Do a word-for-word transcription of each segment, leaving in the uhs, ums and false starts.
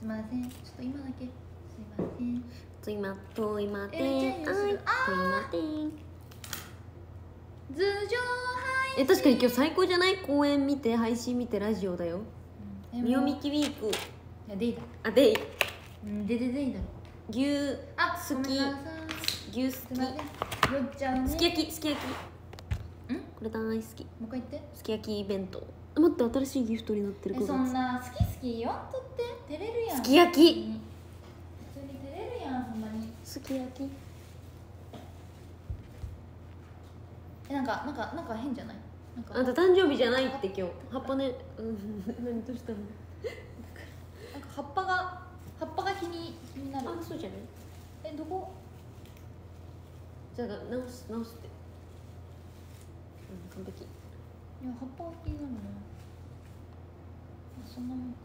すいません、ちょっと今だけすいません。 と今と今てん、 えあいと今てん。 頭上配信。 え、確かに今日最高じゃない？公演見て配信見てラジオだよ。みおみきウィーク。 いやでいいだ。 あでい。 うんでででいいだろ。 牛あ好き。牛好き。 すいません。よっちゃんね。 すき焼きすき焼き。 ん？ これ大好き。 もう一回言って。 すき焼き弁当。待って新しいギフトになってる。 えそんな好き好き言わんとって照れるやん。 すき焼き。 普通に照れるやんほんまに。 すき焼き。 えなんかなんかなんか変じゃない？なんかあんた誕生日じゃないって今日葉っぱね。うん何どうしたの？ なんか葉っぱが葉っぱが気に気になる。 あそうじゃない？ えどこ？ じゃあ直す直すって。うん完璧。 いや葉っぱが気になるね。あそんなもんか。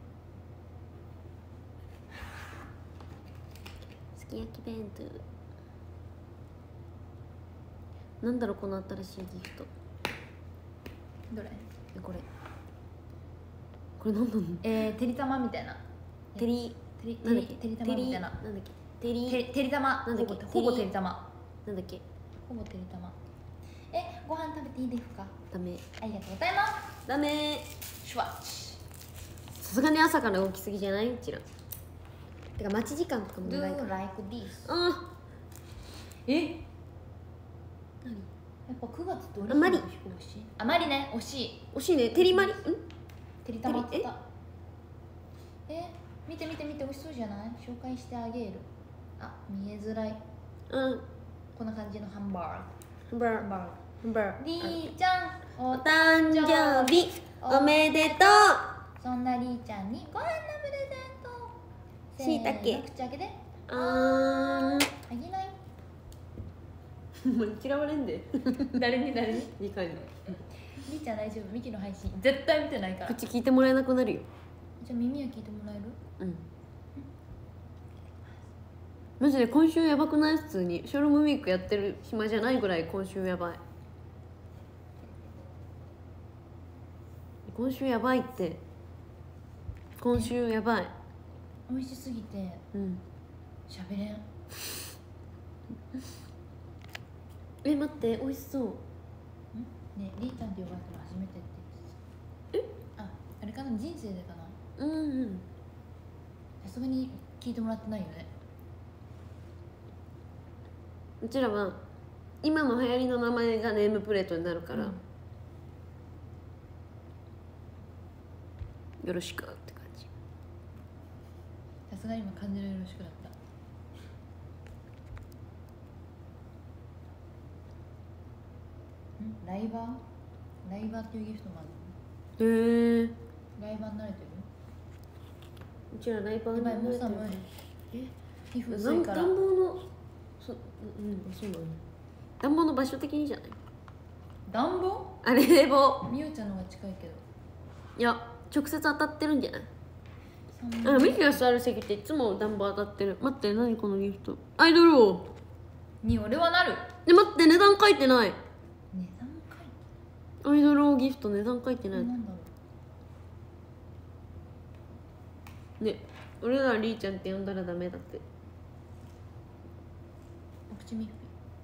すき焼き弁当。なんだろうこの新しいギフト。 どれ？ えこれ。これなんなの？ えー、てりたまみたいな。 てりてりなんだっけ？ てりたまみたいな。 なんだっけ？てりててりたま。 なんだっけ？ ほぼてりたま。 なんだっけ？ ほぼてりたま。えご飯食べていいですか？ ダメ。 ありがとうございます。 ダメ。 シュワッチ。 さすがに朝から動きすぎじゃない？うちら。てか待ち時間とかも Do 長いから。 like this。 あえ？ 何？ やっぱくがつってあまり惜しい。あまりね惜しい。 惜しいね。てりまり。ん？ てりたまって言った。え見て見て見て美味しそうじゃない？紹介してあげる。あ見えづらい。 うん。 こんな感じのハンバーハンバーグ。ハンバーグ。 ハンバーりーちゃんおお誕生日おめでとそんなりーちゃんにご飯のプレゼント。 しいたけせーの口開けて。 う。あーあげない。 もう嫌われんで。 誰に誰に？ いい感じ。 りーちゃん大丈夫？ミキの配信絶対見てないから。 口聞いてもらえなくなるよ。 じゃあ耳は聞いてもらえる？ うんマジで今週やばくない？普通にショールームウィークやってる暇じゃないぐらい今週やばい。今週やばいって。今週やばい。 美味しすぎてうん喋れん。 え待って美味しそう。 んねりーちゃんって呼ばれたの初めてって言ってた。ああれかな人生でかな。 うんうんさすがに聞いてもらってないよね。 うちらは今の流行りの名前がネームプレートになるから、 うんよろしくって感じ。 さすがに今感じのよろしくなった。んライバーライバーっていうギフトもあるの？ へえ。 ライバーになれてる？ うちらライバーやばいもう慣れてる。 寒い。 え皮膚薄暖いから。 暖房のそうんそうなの。暖房の場所的にじゃない？ 暖房？ あれ冷房。 みおちゃんの方が近いけど。 いや直接当たってるんじゃない？ 寒いあミキが座る席っていつも暖房当たってる。待って何このギフト。アイドル王に俺はなる。 で待って値段書いてない。 値段書いアイドル王ギフト値段書いててない。 なんだろう。 ね俺らリーちゃんって呼んだらダメだって。 お口ミッフ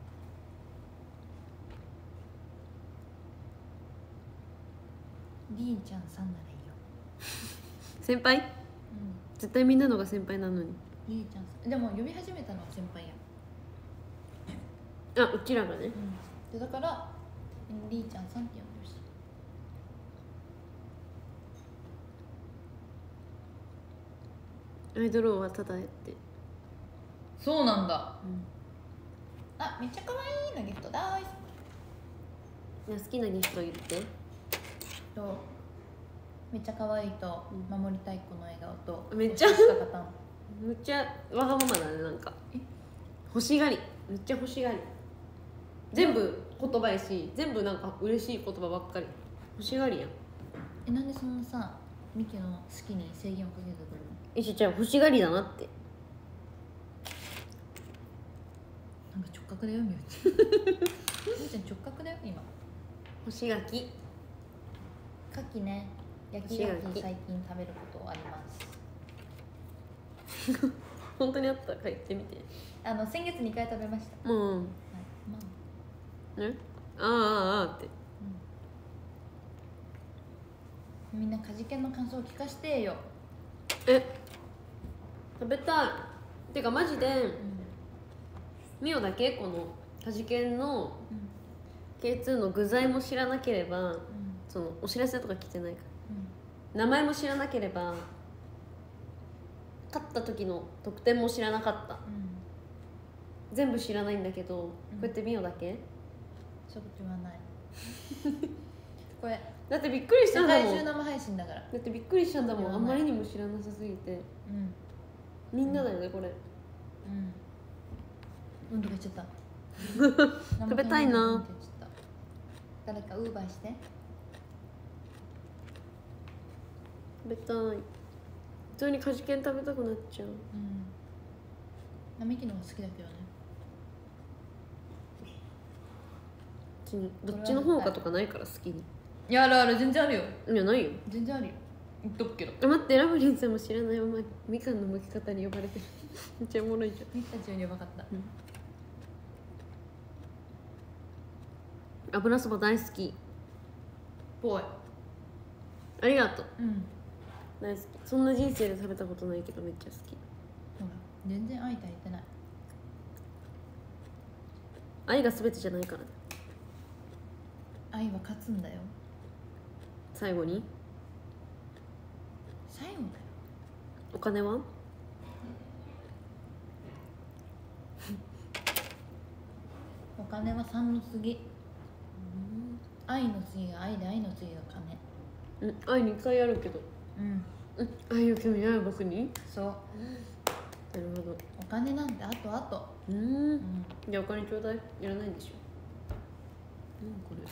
ィりーちゃんさんならいいよ。 先輩？ うん絶対みんなのが先輩なのに。 りーちゃんさんでも呼び始めたのは先輩や。 あうちらがね。 でだからりーちゃんさんって呼んでほしい。 アイドル王はただやって。 そうなんだ。 うんあめっちゃ可愛いなギフトだーい。 いや好きなギフト言って。 とめっちゃ可愛いと、 うん守りたい子の笑顔とめっちゃ星しか勝たん。 めっちゃわがままだねなんか。 え欲しがりめっちゃ欲しがり。全部言葉やし全部なんか嬉しい言葉ばっかり。欲しがりやん。 えなんでそんなさミキの好きに制限をかけてくるの？ えしちゃん欲しがりだなって。 なんか直角だよみおちゃん。みおちゃん直角だよ今。 干し柿。 牡蠣ね焼き牡蠣最近食べることあります。 本当にあったか言ってみて。 あの先月にかい食べました。 うん、 はい、まあね、ああああって。 みんなカジケンの感想を聞かせてよ。 え、食べたい。てかマジで、うん、ミオだけこのカジケンの ケーツー の具材も知らなければ、うん、そのお知らせとか来てないから、うん、名前も知らなければ、勝った時の得点も知らなかった、うん、全部知らないんだけど、うん、こうやってミオだけそういうこと言わないこれだってびっくりしたんだもん。 世界中生配信だから。 だってびっくりしたんだもん。あんまりにも知らなさすぎて、うん、みんなだよね、これ。 うんうんとか言っちゃった食べたいな。 誰かウーバーして。 食べたい。普通にカジケン食べたくなっちゃう。うん、 並木の方が好きだけどね。 どっちの方がとかないから好きに。 いや、あるある、全然あるよ。 いや、ないよ。 全然あるよ。言っとくけど。 あ、待って、ラブリンさんも知らないままみかんの剥き方に呼ばれてる。めっちゃおもろいじゃん。 みたちよりやばかった、うん、 油そば大好き。 ぽい。 ありがとう。 うん。 大好き。そんな人生で食べたことないけどめっちゃ好き。 ほら、全然愛足りてない。 愛が全てじゃないからね。 愛は勝つんだよ。 最後に最後だよ。 お金はお金は三の次、うん、愛の次が愛で愛の次が金。 うん、愛にかいあるけど、うん、うん、愛を興味ある僕に。 そう、なるほど。 お金なんてあとあと。 うん、うん、じゃあお金ちょうだい。いらないんでしょ。うん、これ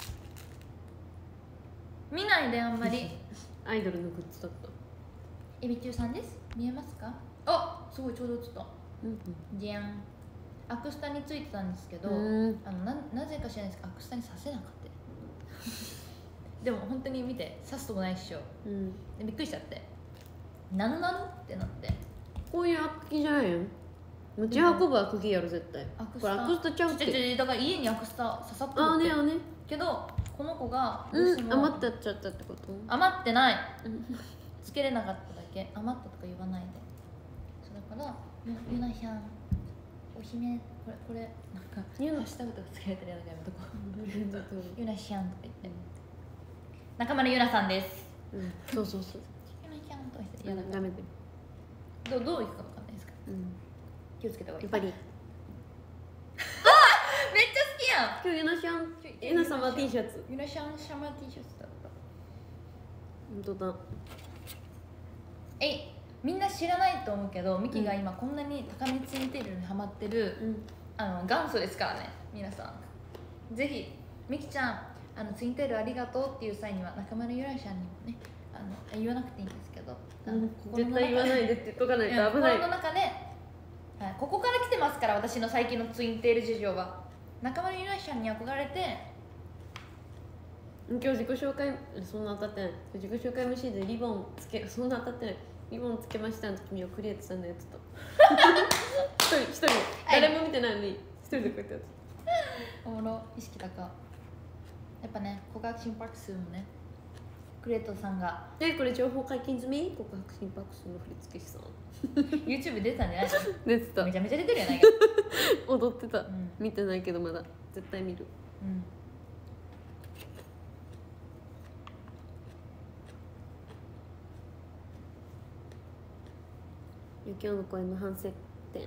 見ないであんまりアイドルのグッズだった。 エビ中さんです。見えますか。あ、すごいちょうど映った、うんうん、じゃん。アクスタについてたんですけど、あの な, なぜか知らないですけどアクスタにさせなかったでも本当に見て、刺すとこないっしょ、うん、でびっくりしちゃって、なぬなぬってなって。 こういうアクキじゃないの。持ち運ぶアクキやろ絶対。 アクスタ、 これアクスタちゃうって。 だから家にアクスタ刺さってるって。 あねあね。 けどこの子がどうしても、うん、余ってっちゃったってこと。 余ってないつけれなかっただけ。余ったとか言わないで。そうだからゆ, ゆなひゃんお姫、これこれなんかハッシュタグとかつけられてるやつやめとこうゆなひゃんとか言って、中村ゆなさんです、 うん、そうそうそう。 ゆなひゃんとか言って、いやなんかダメでどうどういくかわかんないですか、うん、気をつけた方がいい。 やっぱりめっちゃ好きやん。 今日ゆなしゃん、ゆな様 T シャツ。 ゆなしゃんシャマ T シャツだった。 本当だ。 えい、みんな知らないと思うけど、ミキが今こんなに高めツインテールにハマってる、うん、あの元祖ですからね。皆さんぜひミキちゃん、あのツインテールありがとうっていう際には中村ゆらしゃんにもね、あの言わなくていいんですけど、あの、うん、 絶対言わないでって言っとかないと危ない。 心の中で、はい、ここから来てますから。私の最近のツインテール事情は中村ゆらしゃんに憧れて。 今日自己紹介、そんな当たってない。自己紹介 エムシー でリボンつけ、そんな当たってない。リボンつけましたの時にはクリエイトさんのやつと一人一人、はい、誰も見てないのに一人でこうやってやつおもろ、意識高。やっぱね、告白心拍数もね、クリエイトさんがえ、これ情報解禁済み。告白心拍数の振付師さん YouTube 出てたんじゃないの。 出てた。 めちゃめちゃ出てるやないか踊ってた、うん、見てないけどまだ絶対見る。うん、今日の声の反省点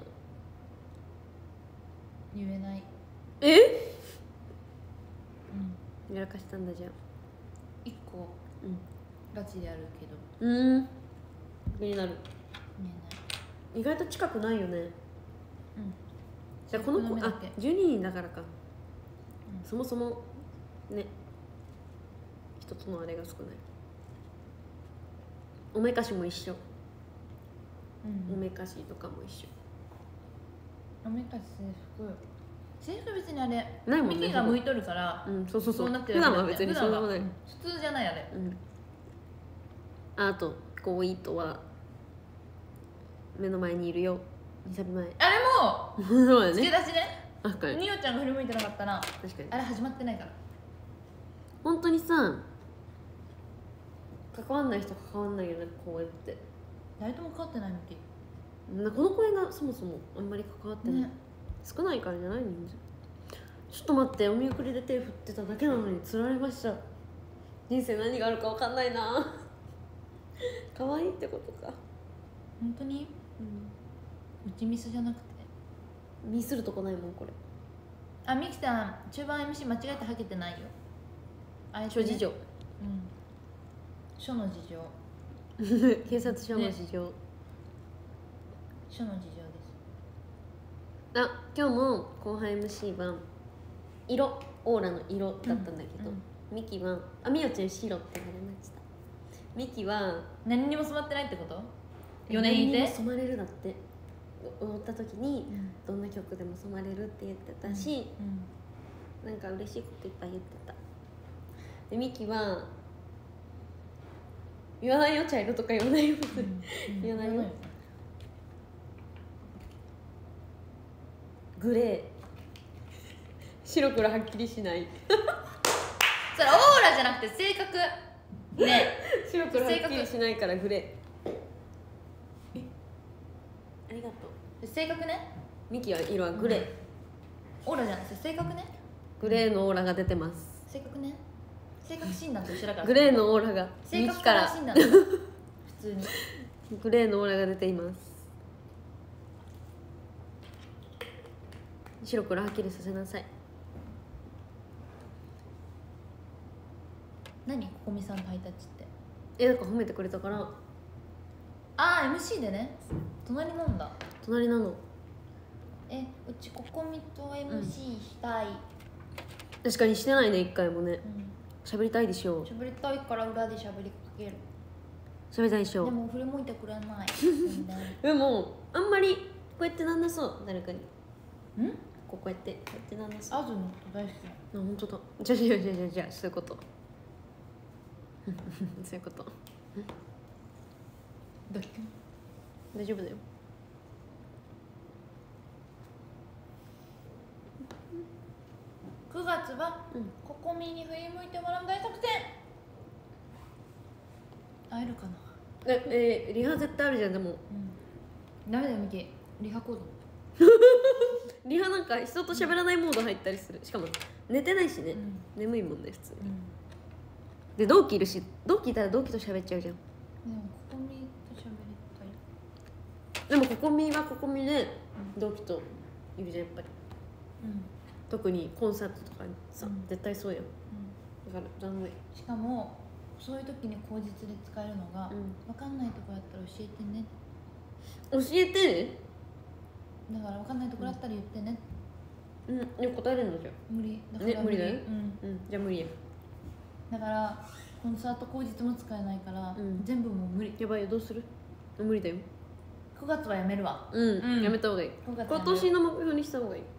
言えない。 え、うん、やらかしたんだ。じゃあ一個、うん、ガチでやるけど、 うん、気になる。 見えない。意外と近くないよね。うん、じゃあこの子、あ、じゅうににんだからか、うん、そもそもね、一つのあれが少ない。おめかしも一緒。うん、おめかしとかも一緒。 おめかし制服制服別にあれないもんね。 ミキが向いとるから、 うん、そうそうそう、 そうなってる。普段は別にそうでもない、うん、 普通じゃないあれ、 うん、あとこう糸は目の前にいるよ。にサビ前。 あれもそうだね。 付け出しね。 確かに。 みおちゃんが振り向いてなかったら確かに。 あれ始まってないから。 本当にさ、関わんない人関わんないよね、公演って。 誰とも関わってないのき。 なこの公演がそもそもあんまり関わってない、 ね、 少ないからじゃない人数。ちょっと待って、お見送りで手振ってただけなのに釣られました。人生何があるか分かんないな。可愛いってことか。 本当に、うん、打ちミスじゃなくてミスるとこないもんこれ。 あ、ミキさん中盤 エムシー 間違えてはけてないよ。あれ、ね、 諸事情。うん。 諸の事情。 警察署の事情、ね、 諸の事情です。 あ、今日の後輩 エムシー は色、オーラの色だったんだけど、うんうん、ミキは、あ、みおちゃん白って言われました。ミキは何にも染まってないってこと？よねんいて何にも染まれるだって。踊った時に、うん、どんな曲でも染まれるって言ってたし、うんうん、なんか嬉しいこといっぱい言ってた。でミキは言わないよ、茶色とか言わないよ、うん、言わないよ。グレー、白黒はっきりしないそれオーラじゃなくて性格ね。 白黒はっきりしないからグレー。え、ありがとう。 性格ね。 ミキは色はグレー、うん、 オーラじゃなくて性格ね。 グレーのオーラが出てます。 性格ね。性格診断と一緒だから。 グレーのオーラが性格から診断だ普通にグレーのオーラが出ています。白黒はっきりさせなさい。 何、ここみさんのハイタッチって。 え、なんか褒めてくれたから。 ああ、エムシー でね。隣なんだ。 隣なの。 え、うちここみと エムシー したい、うん、 確かにしてないね、一回もね。喋、うん、りたいでしょう。 喋りたいから裏で喋りかける。 喋りたいでしょう。 でも振り向いてくれないでもあんまりこうやってなんなそう、誰かに。 ん？ こうやってこうやってなんなそう。 あずのこと大好き。 あ、本当だ。じゃじゃじゃじゃじゃそういうことそういうことだっけ。 大丈夫だよ。 くがつは、うん、ここみに振り向いてもらう大作戦。会えるかな。 え、えー、リハ絶対あるじゃん。でも、うん、 ダメだよミキ、リハコードリハなんか人と喋らないモード入ったりする。しかも寝てないしね、うん、眠いもんね普通に、うん、で同期いるし、同期いたら同期と喋っちゃうじゃん。 でもここみと喋りたい。 でもここみはここみで同期といるじゃんやっぱり、うん、特にコンサートとかさ、うん、絶対そうやん、うん、だから残念。 しかもそういう時に口実で使えるのが、うん、分かんないとこやったら教えてね。 教えて。 だから分かんないところあったら言ってね。 うん、いや答えれるのじゃん。 無理だから無理、ね、無理だよ、うん、うん、じゃあ無理や。 だからコンサート口実も使えないから、うん、全部もう無理。 やばいよ、どうする。無理だよ。 くがつはやめるわ。 うん、うん、やめた方がいい。今年の目標にした方がいい。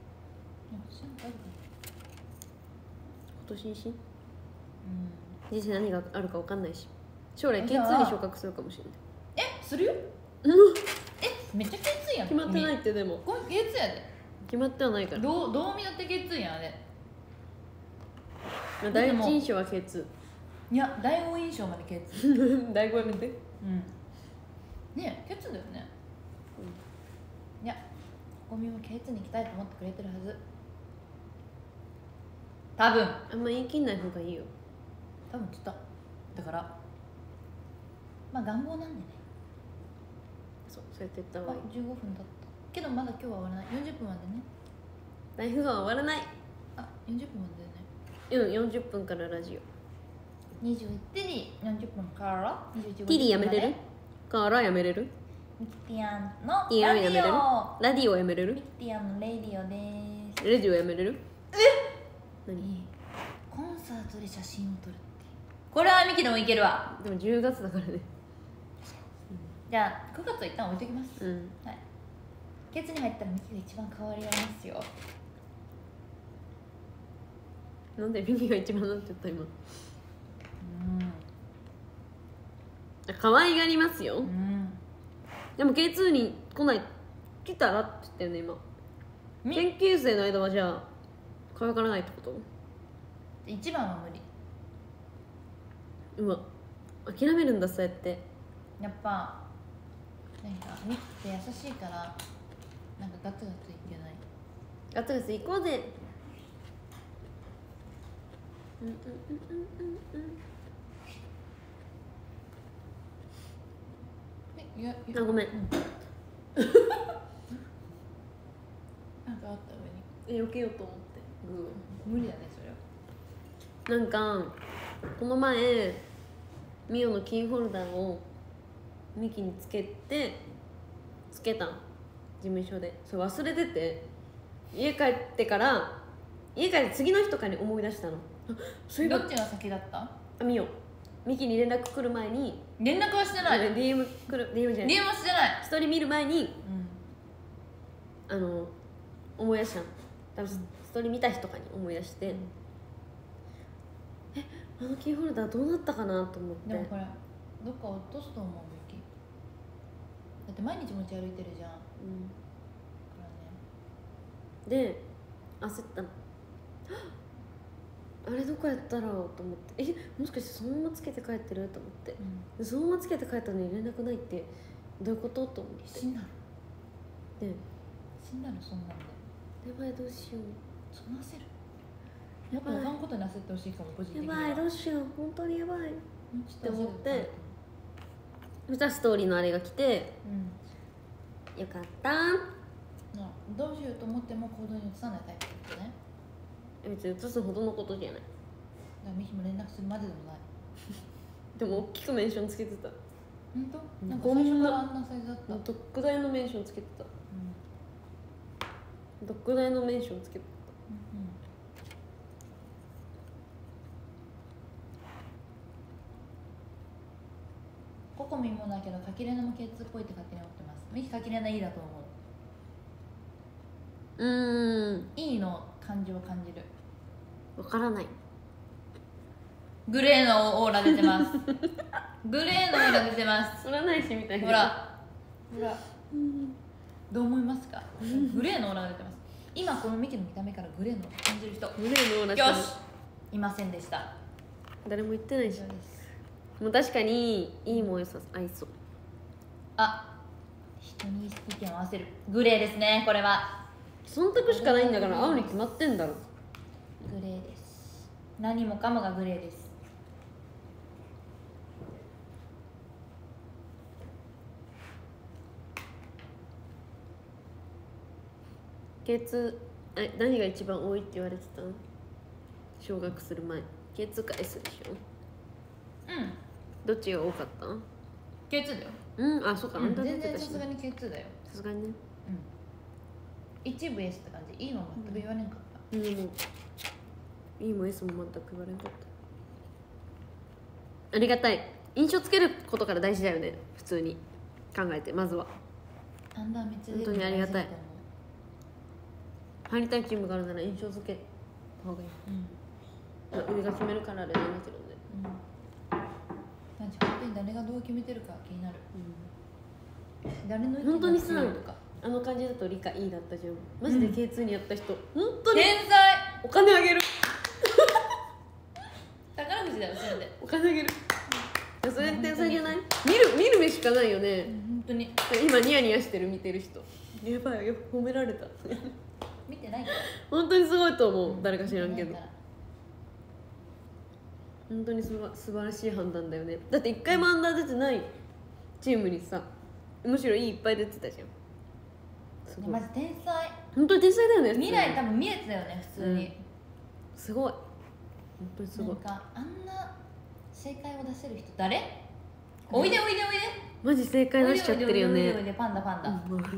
今年にし、うん、人生何があるか分かんないし、将来 ケーツー に昇格するかもしれない。 え、するよえ、めっちゃ ケーツー やん。 決まってないって。でもこれ ケーツー やで。 決まってはないから。 どう、どう見だって ケーツー やんあれ。 第一印象は ケーツー。いや、第五印象まで ケーツー第五やめて。 うんねえ、ケーツー だよね、うん、いや、ここみも ケーツー に行きたいと思ってくれてるはず。多分あんま言い切んない方がいいよ。 多分きっと。だからまあ願望なんでね。 そう、そうやって言った方がいい。 あ、じゅうごふんだったけどまだ今日は終わらない。よんじゅっぷんまでね。 ライフが終わらない。 あ、よんじゅっぷんまでだよね。うん、よんじゅっぷんからラジオ。にじゅういちじよんじゅっぷんからにじゅういちじティリやめれるからやめれる。 ミキティアンのラディオ。 ラディオやめれる。 ミキティアンのレディオです。 レディオやめれる。 え、何？コンサートで写真を撮るって。これはミキでもいけるわ。 でもじゅうがつだからね。 じゃあくがつは一旦置いときます。 うん、 はい。ケツに入ったらミキが一番変わりありますよ。 なんでミキが一番なんて言った今。うん、可愛がりますよ、うん、でも ケーツー に来ない来たらって言ってるね今。 み研究生の間はじゃあ可愛がらないってこと？ 一番は無理。 うわ諦めるんだそうやって。 やっぱなんかミキって優しいからなんかガツガツいけない。 ガツガツ行こうぜ。うんうんうんうんうんえいやいやあごめん、 うん、なんかあった上にえ避けようと思ってグ無理だねそれは。 ーなんかこの前ミオのキーホルダーをミキにつけてつけたの事務所で。それ忘れてて家帰ってから家帰って次の日とかに思い出したの。そういえばどっちが先だった？ あミオミキに連絡来る前に連絡はしてない。 ディーエム 来る ディーエム じゃないディーエム はしてない。 ストーリー見る前にうんあの思い出したの。多分ストーリー見た日とかに思い出して、 うんえあのキーホルダーどうなったかなと思って。 でもこれどっか落とすと思うミキ。だって毎日持ち歩いてるじゃん。だうんからね。 で焦ったの。あれどこやったろうと思って、えもしかしてそのままつけて帰ってると思って、 うん、 でそのままつけて帰ったのに連絡ないってどういうことと思って。 死んだので死んだのそんなんで。 やばいどうしようそんな焦る？もっと他のことに焦ってほしいかも個人的には。 やばいどうしよう本当にやばいっうんちょっと焦るて思ってそしたらストーリーのあれが来て、 うんよかったなどうしようと思っても行動に移さないタイプってことね。 別に移すほどのことじゃない。 だからミキも連絡するまででもない。 でも大きくメンションつけてた。 本当？なんか最初からあんなサイズだった。 ドッグ代のメンションつけてた。 うんドッグ代のメンションつけてうんココミンもだけど、かきれなも ケーツー っぽいって勝手に思ってます。ミキかきれないいだと思う。 た。うーんいいの感じを感じる。 わからない。 グレーのオーラ出てます。グレーのオーラ出てます。 占い師みたいな。 ほらほら、どう思いますか？グレーのオーラが出てます。今このミキの見た目からグレーのオーラ感じる人、 グレーのオーラよしいませんでした。 誰も言ってないし以上です。 もう確かにいいもんよさ合いそう。 あ、人に意見を合わせる。グレーですね、これは。 忖度しかないんだから青に決まってんだろ。 グレーです。何もかもがグレーです。 ケーツー、え何が一番多いって言われてたの？昇格する前 ケーツー か S でしょ。 うん、 どっちが多かった？ ケーツー だよ。 うんあそうか、 うん、 あんた出全てたしね。 然さすがに ケーツー だよ。 さすがにね。 うん、一部 S って感じ。いいの全く言われんかった。 うんもういいも S も全く言われなかった。ありがたい。印象つけることから大事だよね、普通に考えて。まずはアンダーめっちゃ出るの本当にありがたい大事だと思入りたいチームがあるなら印象付けた方がいい。 う。うんまあ上が決めるからあれなんだけどね。 うん、なんか本当に誰がどう決めてるか気になる。誰の意見本当にさが強いとか。 あの感じだと理科いいだったじゃん。マジで ケーツー にやった人、本当に天才。 お金あげる。 宝くじだよそれで。 お金あげる。いやそれ天才じゃない？見る見る目しかないよね。 本当に今ニヤニヤしてる見てる人。やばいよ褒められた。 見てないから。 本当にすごいと思う、誰か知らんけど見てないから。 本当にすば素晴らしい判断だよね。だって一回もアンダー出てないチームにさ、むしろいいいっぱい出てたじゃん。すごいマジ天才。 本当に天才だよね。 未来多分見えてたよね普通に、 うんすごい本当にすごいなんかあんな正解を出せる人誰？おいでおいでおいで。 マジ正解出しちゃってるよおいでおいでおいね。 でパンダパンダ。うん。 うんう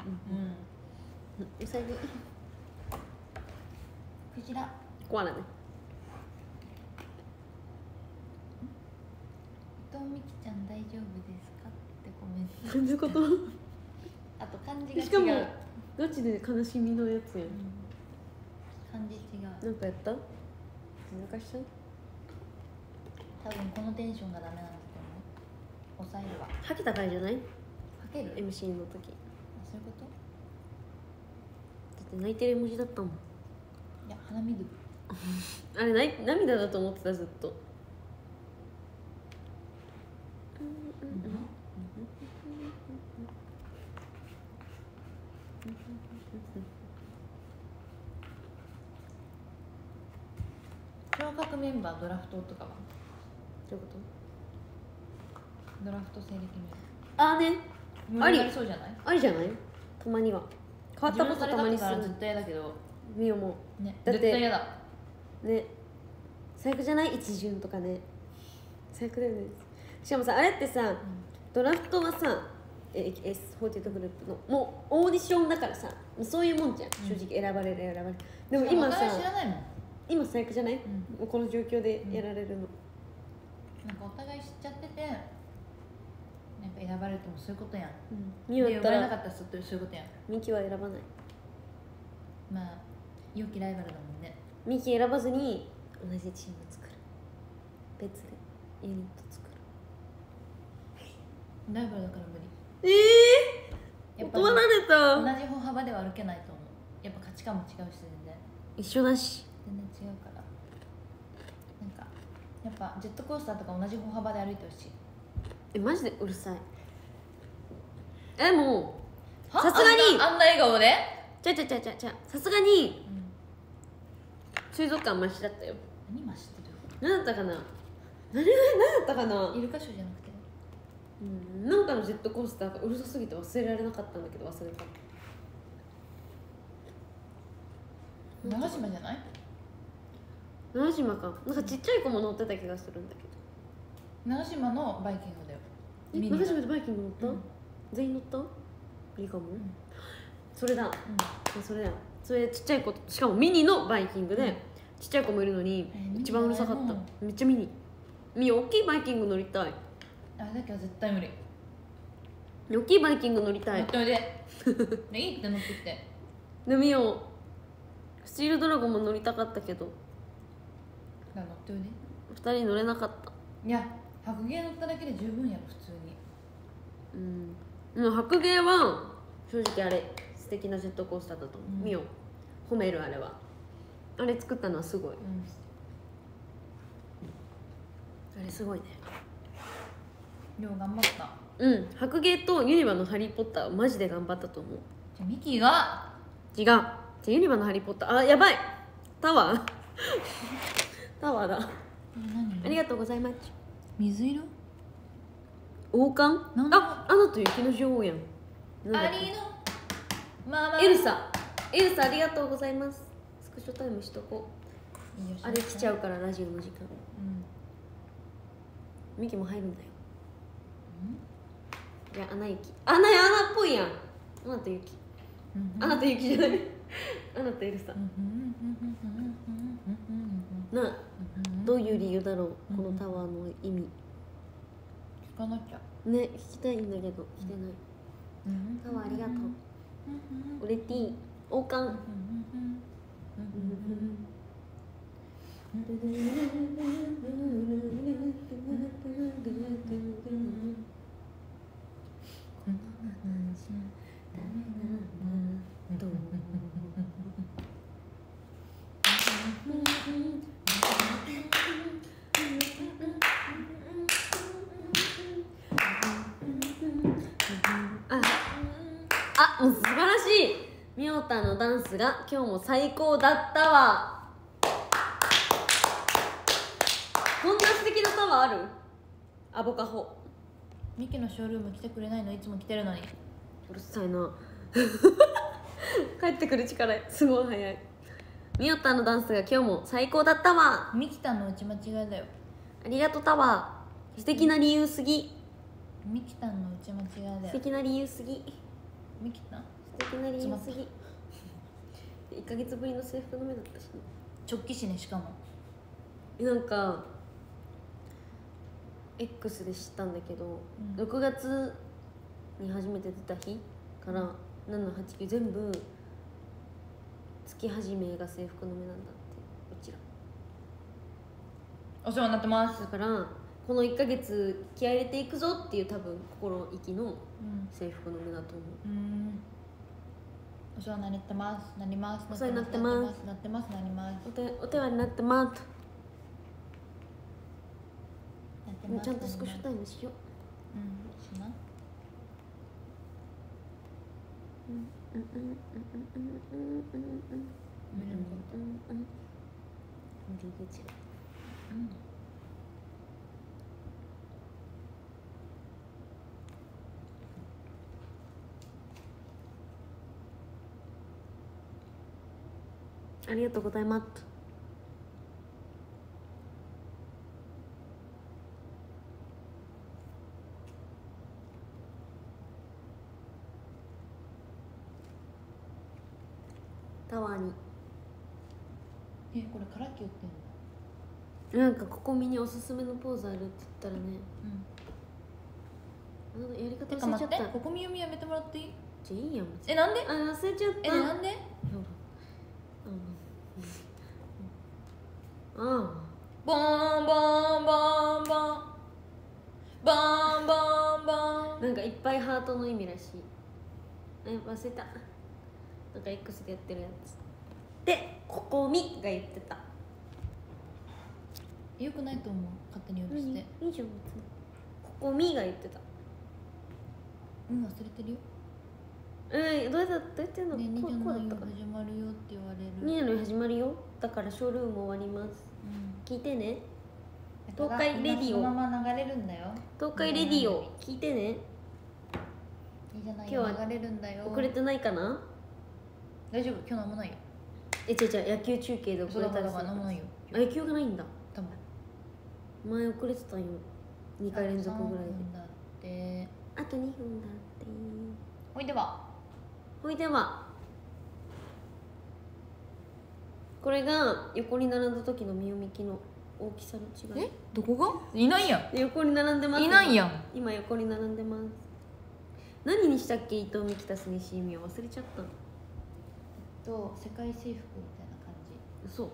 さぎクジラ。 コアラね。 伊藤美希ちゃん大丈夫ですかってコメント。 どういうこと？ あと漢字が違う。 しかもガチで悲しみのやつやん。 うん、漢字違う。 なんかやった？難しさ？ 多分このテンションがダメなんだと思う。抑えるわ。 はけた回じゃない？ かける？ エムシー の時。 そういうこと？ だって泣いてる絵文字だったもん。 いや鼻水あれない涙だと思ってたずっと。 昇格メンバードラフトとかはどういうこドラフト戦歴メンと？あーね、 バーありそうじゃない？ ありじゃない？たまには変わったことたまにする。 自分のされたから絶対嫌だけどみよもね、 だって絶対嫌だね、最悪じゃない？一巡とかね、最悪だよね。しかもさ、あれってさ、うん、ドラフトはさ エスフォーティーエイト グループのもうオーディションだからさ、そういうもんじゃん、うん、正直選ばれる選ばれる。でも今さ、 知らないもん。 今最悪じゃない？ うん、 もうこの状況でやられるの、うん、 なんかお互い知っちゃっててなんか選ばれてもそういうことやん、 うん、ミオだったら呼ばれなかったらそういうことやん。 ミキは選ばない。 まあ良きライバルだもんね。 ミキ選ばずに同じチーム作る、別でユニット作る。 ライバルだから無理。 ええー、断られた。 同じ歩幅では歩けないと思う。やっぱ価値観も違うし全然一緒だし全然違うから、なんかやっぱジェットコースターとか同じ歩幅で歩いてほしい。 えマジでうるさい。えもうさすがにあんな笑顔でちゃちゃちゃちゃちゃさすがに、うん、水族館マシだったよ。 何マシってどういうこと？何だったかな、何が何だったかな。 イルカショーじゃなくて、 うん、なんかのジェットコースターがうるさすぎて忘れられなかったんだけど忘れた。 長島じゃない？ 長島か、なんかちっちゃい子も乗ってた気がするんだけど。 長島のバイキングだよ。 え、長島でバイキング乗った？うん、全員乗った？いいかも、うん、それだ、うん、それだよ。それちっちゃい子、しかもミニのバイキングで、うん、ちっちゃい子もいるのに、えー、一番うるさかった。めっちゃミニ。ミニ大きいバイキング乗りたい。 あれだけは絶対無理。 大きいバイキング乗りたい。 乗っておいで。ね、いいって乗ってきて。 でミオスチールドラゴンも乗りたかったけど乗っておいで。 ふたり乗れなかった。 いや白芸乗っただけで十分やろ普通に。 うん、でも白芸は正直あれ素敵なジェットコースターだと思う。ミオ、うん、褒める。あれはあれ作ったのはすごい、うん、あれすごいね。 よう頑張った。 うん、白芸とユニバのハリー・ポッターはマジで頑張ったと思う。 じゃミキが違う、じゃユニバのハリー・ポッター、あ、やばい、タワータワーだ。ありがとうございます。 水色王冠、あ、アナと雪の女王やん。 アリのママエルサ、エルサありがとうございます。スクショタイムしとこう。あれ来ちゃうからラジオの時間、うん、ミキも入るんだよ。いや、アナ雪、アナやアナっぽいやん。アナと雪、アナと雪じゃないアナとエルサなあ、どういう理由だろう、このタワーの意味。 聞かなきゃね、聞きたいんだけど聞けない。タワーありがとう。オレティ王冠。あ、もう素晴らしい。ミオタのダンスが今日も最高だったわ。こんな素敵なタワーある？アボカホ。 ミキのショールーム来てくれないの？いつも来てるのに。 うるさいな帰ってくる力すごい早い。ミオタのダンスが今日も最高だったわ。 ミキタンの打ち間違いだよ。 ありがとうタワー。素敵な理由すぎ。 ミキタンの打ち間違いだよ。 素敵な理由すぎ。 ミキタン素敵な理由すぎ。いっかげつぶりの制服の目だったしね。 直帰しね。しかもなんか X で知ったんだけど、うん、ろくがつに初めて出た日からななはちきゅう全部月始めが制服の目なんだって。うちらお世話になってます。 だからこのいっかげつ気合い入れていくぞっていう多分心意気の制服の目だと思う。 うん、 お世話になってますなりますお世話になってますなってますなりますお手お手話になってます。 なってますちゃんとスクショタイムしよう。 うんしなうんうんうんうんうんうんうんうん無理無理口。 うんありがとうございます。タワーにえこれカラッキ売ってんのなんかここミにおすすめのポーズあるって言ったらね、 うんあのやり方てか忘れちゃった。 待ってここみ読みやめてもらっていいじゃあいいやん。 えなんであ忘れちゃった。 えなんでうんうんあボンボンボンボンボンボンボンあなんかいっぱいハートの意味らしい。え忘れた。なんか X でやってるやつでここみが言ってた。 よくないと思う勝手に呼び捨ていいじゃん別に。ここみが言ってた。 うん忘れてるよえー、どうやったどうやってんの、 ねにじゅうこうこうだななよったかな。 始まるよって言われるにじゅうなな始まるよ。だからショールーム終わります。 うん聞いてね。 だから東海レディオ今そのまま流れるんだよ東海レディオ聞いてね。 いいじゃない今日はよ流れるんだよ遅れてないかな。 大丈夫今日なんもないよえ違う違う野球中継で遅そうだかられたりする。 なんもないよあ野球がないんだ。 多分前遅れてたよ。にかい連続ぐらいで。 さんぷんだってあとにふんだって。 ほいではほいではこれが横に並んだ時のみよみきの大きさの違い。 えどこがいないやん横に並んでます。 いないやん今横に並んでます。何にしたっけ伊藤美希たす西みを忘れちゃった。 と世界征服みたいな感じ嘘。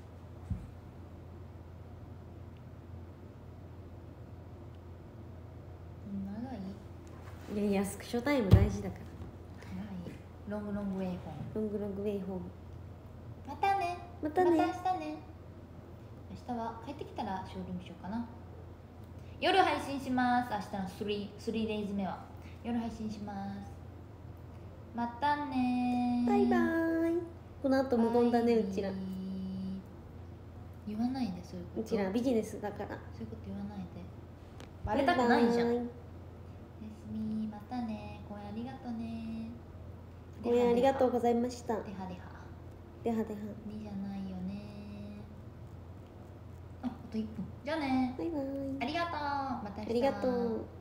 長いいやいやスクショタイム大事だから。 長いロングロングウェイホンロングロングウェイホーム。 またねまたねまた明日ね明日は帰ってきたらショールームしようかな夜配信します明日の 3, 3 days 目は夜配信しますまたねバイバーイ。この後無言だねうちら。 言わないでそういうことうちらビジネスだから。 そういうこと言わないでバレたくないじゃんバイバイ。 おやすみまたね公演ありがとねごめんありがとうございました。 ではではではでは。 にじゃないよねああといっぷんじゃあねバイバイ。 ありがとうまた明日ありがとう。